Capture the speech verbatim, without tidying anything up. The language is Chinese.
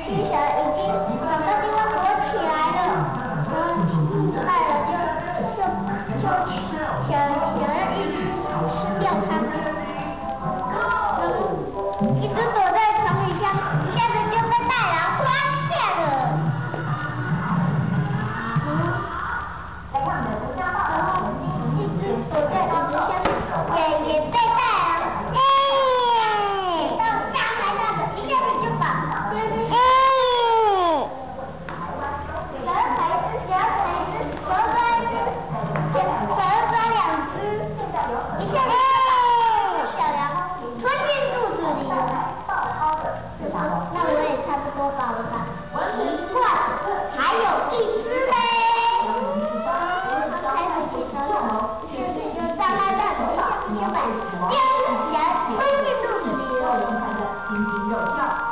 只小已经找到地方躲起来了，然后害了就就就想想要一直吃掉它们，一直躲在床底下，一下子就被大狼发现了。然后一直躲在椅子下面，也也被大狼哎，到上来那个一下子就把就是。那我也差不多饱了吧？奇怪，还有一只嘞！他开始起床了，于是就让他让一下子就把第二只小吞进肚子里了。